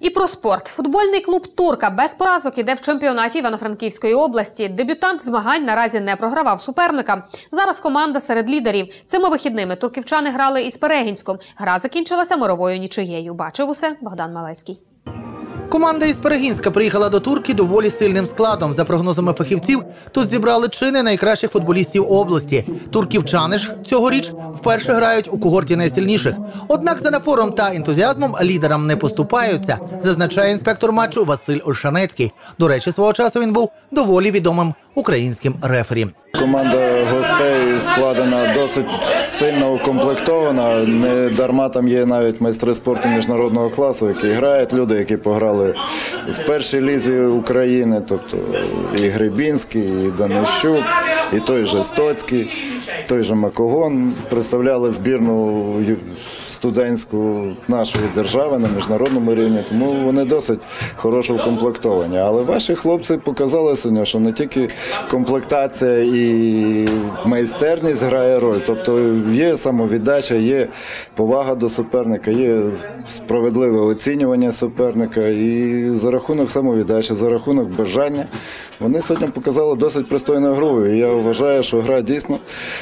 І про спорт. Футбольний клуб «Турка» без поразок іде в чемпіонаті Івано-Франківської області. Дебютант змагань наразі не програвав суперника. Зараз команда серед лідерів. Цими вихідними турківчани грали із Перегінськом. Гра закінчилася мировою нічиєю. Бачив усе Богдан Малецький. Команда із Перегінська приїхала до Турки доволі сильним складом. За прогнозами фахівців, тут зібрали чи не найкращих футболістів області. Турківчани ж цьогоріч вперше грають у когорті найсильніших. Однак за напором та ентузіазмом лідерам не поступаються, зазначає інспектор матчу Василь Ольшанецький. До речі, свого часу він був доволі відомим українським рефері. Команда гостей складена досить сильно укомплектована. Не дарма там є навіть майстри спорту міжнародного класу, які грають, люди, які пограли в першій лізі України, тобто і Гребінський, і Данищук, і той же Стоцький, той же Макогон представляли збірну студентську нашої держави на міжнародному рівні, тому вони досить хорошо укомплектовані. Але ваші хлопці показали сьогодні, що не тільки комплектація і майстерність грає роль. Тобто є самовіддача, є повага до суперника, є справедливе оцінювання суперника. І за рахунок самовіддачі, за рахунок бажання вони сьогодні показали досить пристойну гру. І я вважаю, що гра дійсно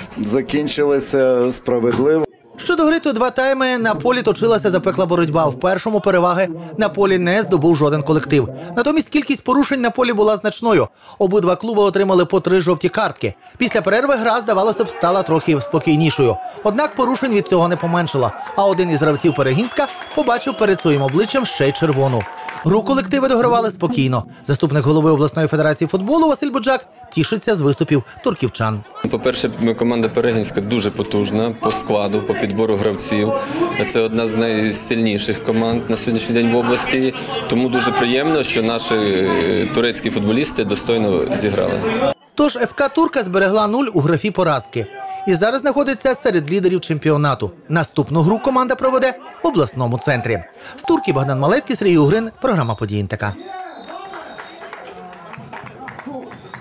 закінчилася справедливо. Щодо гри, то два тайми на полі точилася запекла боротьба. В першому переваги на полі не здобув жоден колектив. Натомість кількість порушень на полі була значною. Обидва клуби отримали по 3 жовті картки. Після перерви гра, здавалося б, стала трохи спокійнішою. Однак порушень від цього не поменшало. А один із гравців Перегінська побачив перед своїм обличчям ще й червону. Гру колективи догравали спокійно. Заступник голови обласної федерації футболу Василь Буджак тішиться з виступів турківчан. По-перше, команда Перегінська дуже потужна по складу, по підбору гравців. Це одна з найсильніших команд на сьогоднішній день в області. Тому дуже приємно, що наші турецькі футболісти достойно зіграли. Тож ФК «Турка» зберегла 0 у графі поразки. І зараз знаходиться серед лідерів чемпіонату. Наступну гру команда проведе в обласному центрі. З Турки Богдан Малецький, Сергій Угрин, програма «Події НТК».